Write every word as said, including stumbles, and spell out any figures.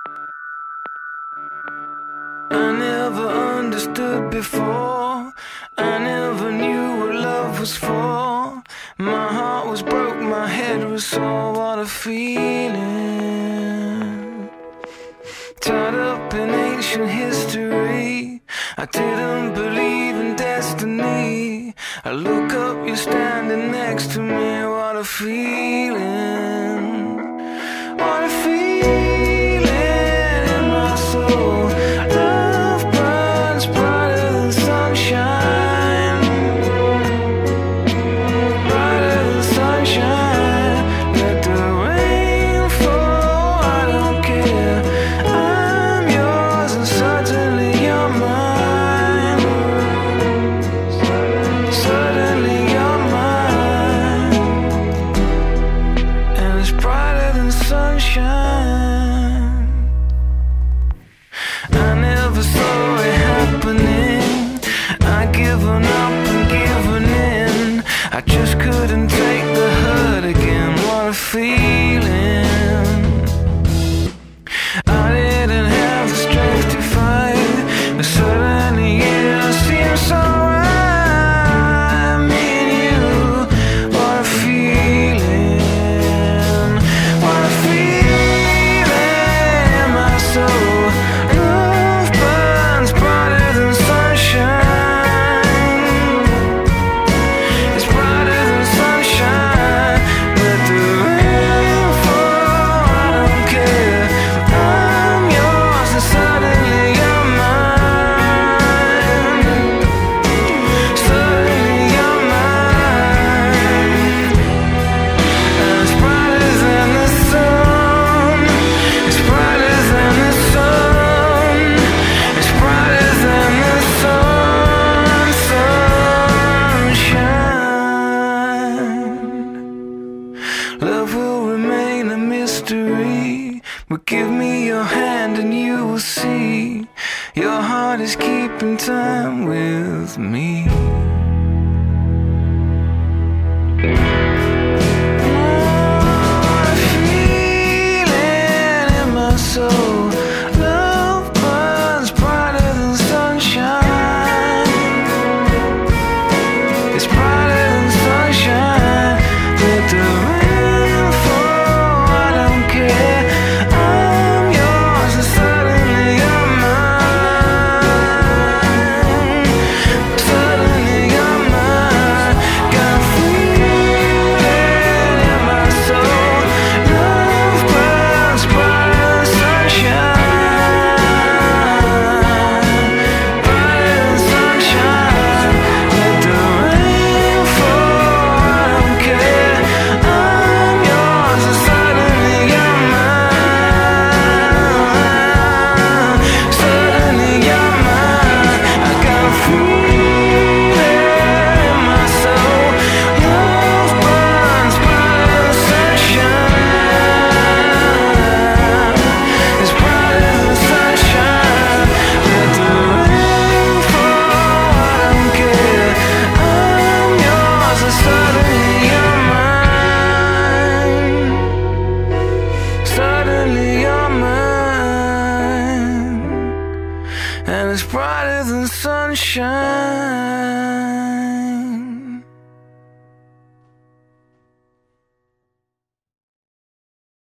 I never understood before. I never knew what love was for. My heart was broke, my head was sore. What a feeling. Tied up in ancient history. I didn't believe in destiny. I look up, you're standing next to me. What a feeling. What a feeling in my soul. Love burns brighter than sunshine. Brighter than sunshine. Let the rain fall, I don't care. I'm yours and suddenly you're mine. Suddenly you're mine. And it's brighter than sunshine. I never saw it happening. I'd given up and given in. I just couldn't take the hurt again. What a feeling. I didn't have the strength to fight, but suddenly it seems so right. Me and you. What a feeling. What a feeling in my soul. Love burns brighter than sunshine. It's brighter than sunshine. Let the rain fall, I don't care. I'm yours and suddenly you're mine. Suddenly you're mine. And it's brighter than the sun. It's brighter than the sun. It's brighter than the sun. Sunshine. Love will remain a mystery, but give me your hand and you will see. Your heart is keeping time with me. What a feeling in my soul. Love burns brighter than sunshine. It's brighter than sunshine. Let the rain fall, I don't care. I'm yours and suddenly you're mine. Suddenly you're mine. Got a feeling in my soul. Love burns brighter than sunshine. Brighter than sunshine. Let the rain fall, I don't care. I'm yours and suddenly you're mine. Suddenly you're mine. I got a feeling in my soul. Love burns brighter than sunshine. It's brighter than sunshine. Let the rain fall, I don't care. I'm yours and suddenly you're mine. Suddenly you're mine. And it's brighter than sunshine.